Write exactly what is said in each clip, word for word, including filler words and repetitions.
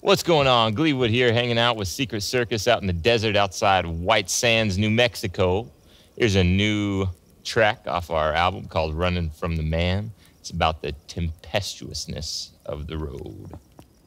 What's going on? Gleewood here, hanging out with Secret Circus out in the desert outside White Sands, New Mexico. Here's a new track off our album called Runnin from the Man. It's about the tempestuousness of the road.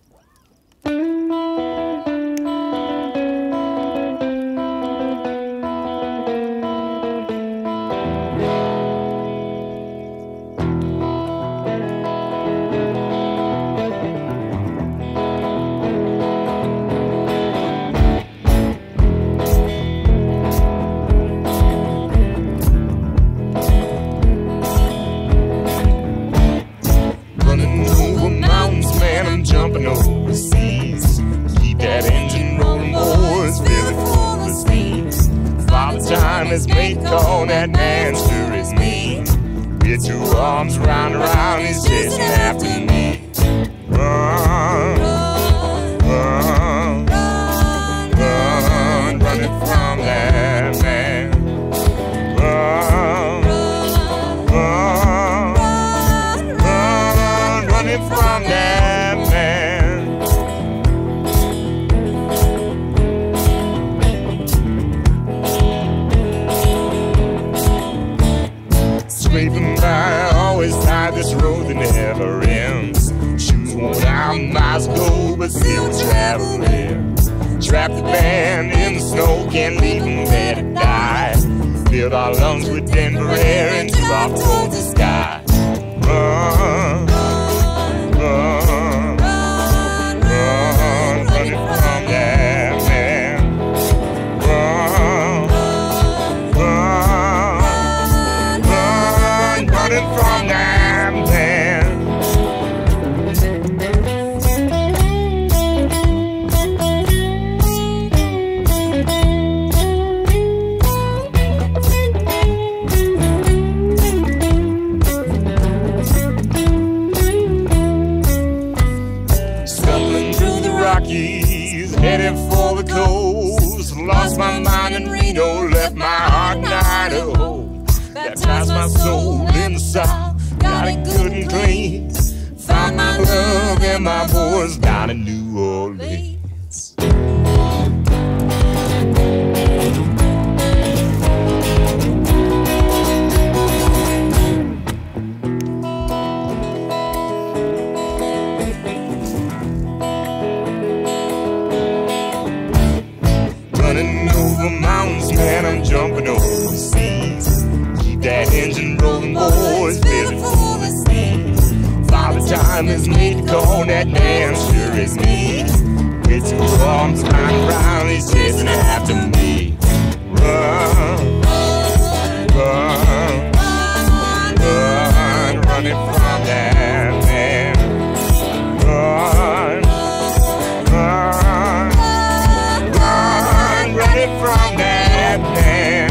Jumping overseas, keep that engine rolling, boys, fill it full of steam. Father Time has made the call, that man sure is mean. With two arms round and round, he's chasing after me. Run, run, run, run, running from that man. Run, run, run, running from that. Scraping by, always tied this road that never ends. Shoes worn out, miles go, but still traveling. Trap the band in the snow, can't leave them there to die. Filled our lungs with Denver air and took off towards the sky. Run, run, run, run, running from that man. Run, run, running from that man. Stumbling through the Rockies, headed for the coast. Lost my mind in Reno, left my heart in Idaho. Baptized my soul in the South, got it good and clean. Found my love and my boys down in New Orleans. Running over mountains, man, I'm jumping overseas. That engine rolling, boys, fill it full of steam. Father Time has made the call, that man sure is me. With two arms round and round, he's chasing after me. Run, run, run, running from that man. Run, run, run, running from that man.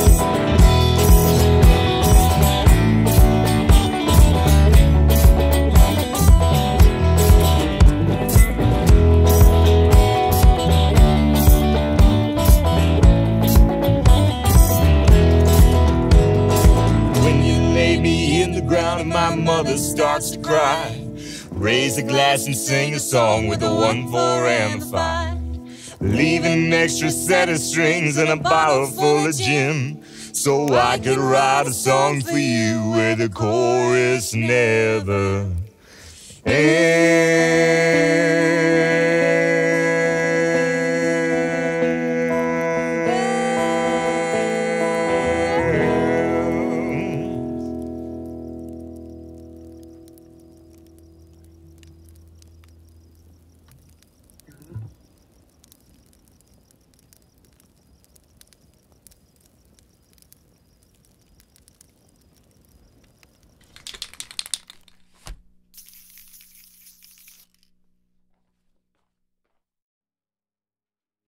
And my mother starts to cry. Raise a glass and sing a song with a one, four, and a five. Leave an extra set of strings and a bottle full of gin, so I could write a song for you where the chorus never ends.